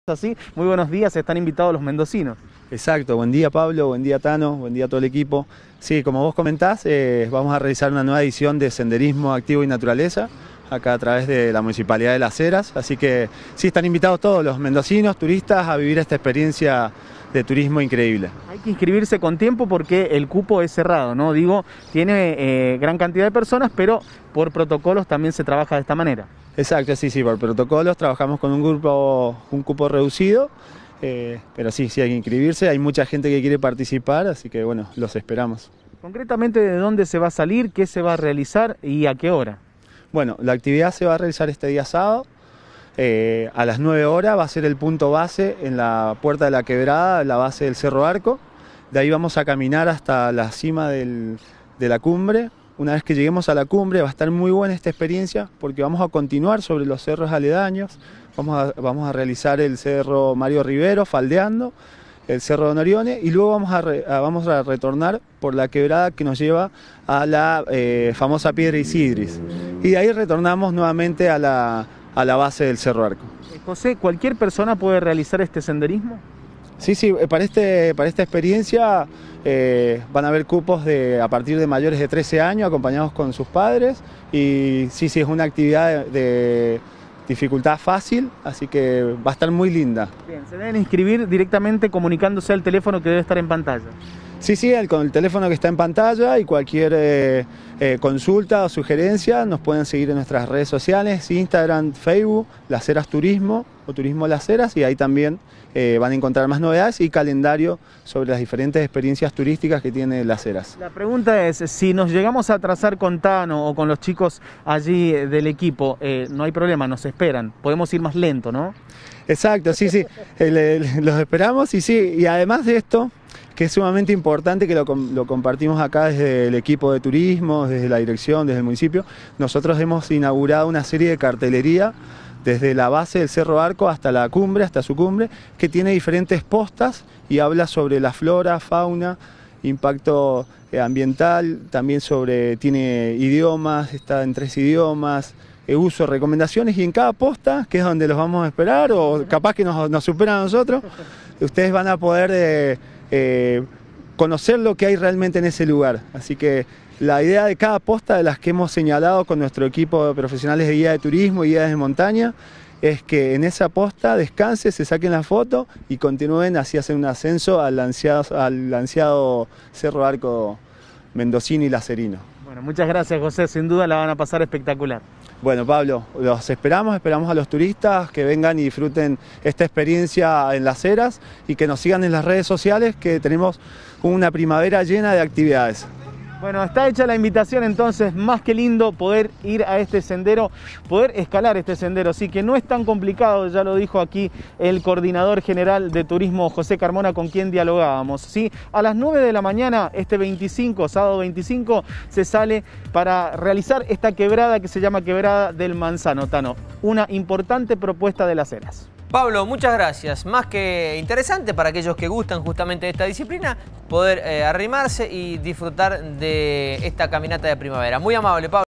Así, muy buenos días, están invitados los mendocinos. Exacto, buen día Pablo, buen día Tano, buen día a todo el equipo. Sí, como vos comentás, vamos a realizar una nueva edición de Senderismo Activo y Naturaleza, acá a través de la Municipalidad de Las Heras, así que sí, están invitados todos los mendocinos, turistas, a vivir esta experiencia de turismo increíble. Hay que inscribirse con tiempo porque el cupo es cerrado, ¿no? Digo, tiene gran cantidad de personas, pero por protocolos también se trabaja de esta manera. Exacto, sí, por protocolos trabajamos con un cupo reducido, pero sí, hay que inscribirse, hay mucha gente que quiere participar, así que bueno, los esperamos. Concretamente, ¿de dónde se va a salir, qué se va a realizar y a qué hora? Bueno, la actividad se va a realizar este día sábado, a las 9 horas va a ser el punto base en la Puerta de la Quebrada, la base del Cerro Arco. De ahí vamos a caminar hasta la cima de la cumbre. Una vez que lleguemos a la cumbre va a estar muy buena esta experiencia porque vamos a continuar sobre los cerros aledaños. Vamos a realizar el Cerro Mario Rivero faldeando, el Cerro de Norione, y luego vamos a retornar por la quebrada que nos lleva a la famosa Piedra Isidris. Y de ahí retornamos nuevamente a la base del Cerro Arco. José, ¿cualquier persona puede realizar este senderismo? Sí, para esta experiencia van a haber cupos a partir de mayores de 13 años acompañados con sus padres, y sí, es una actividad de dificultad fácil, así que va a estar muy linda. Bien, se deben inscribir directamente comunicándose al teléfono que debe estar en pantalla. Sí, con el teléfono que está en pantalla, y cualquier consulta o sugerencia nos pueden seguir en nuestras redes sociales, Instagram, Facebook, Las Heras Turismo o Turismo Las Heras, y ahí también van a encontrar más novedades y calendario sobre las diferentes experiencias turísticas que tiene Las Heras. La pregunta es, si nos llegamos a atrasar con Tano o con los chicos allí del equipo, no hay problema, nos esperan, podemos ir más lento, ¿no? Exacto, sí, los esperamos, y además de esto, que es sumamente importante, que lo compartimos acá desde el equipo de turismo, desde la dirección, desde el municipio. Nosotros hemos inaugurado una serie de cartelería desde la base del Cerro Arco hasta la cumbre, hasta su cumbre, que tiene diferentes postas y habla sobre la flora, fauna, impacto ambiental, también tiene idiomas, está en 3 idiomas, uso, recomendaciones, y en cada posta, que es donde los vamos a esperar, o capaz que nos superan a nosotros, ustedes van a poder conocer lo que hay realmente en ese lugar. Así que la idea de cada posta de las que hemos señalado con nuestro equipo de profesionales de guía de turismo y guías de montaña es que en esa posta descansen, se saquen la foto y continúen, así hacen un ascenso al ansiado Cerro Arco mendocino y lacerino. Bueno, muchas gracias, José, sin duda la van a pasar espectacular. Bueno, Pablo, los esperamos a los turistas que vengan y disfruten esta experiencia en Las Heras, y que nos sigan en las redes sociales, que tenemos una primavera llena de actividades. Bueno, está hecha la invitación entonces, más que lindo poder ir a este sendero, poder escalar este sendero, sí, que no es tan complicado, ya lo dijo aquí el coordinador general de turismo, José Carmona, con quien dialogábamos, sí. A las 9 de la mañana, sábado 25, se sale para realizar esta quebrada que se llama Quebrada del Manzano, Tano, una importante propuesta de Las Heras. Pablo, muchas gracias. Más que interesante para aquellos que gustan justamente de esta disciplina, poder arrimarse y disfrutar de esta caminata de primavera. Muy amable, Pablo.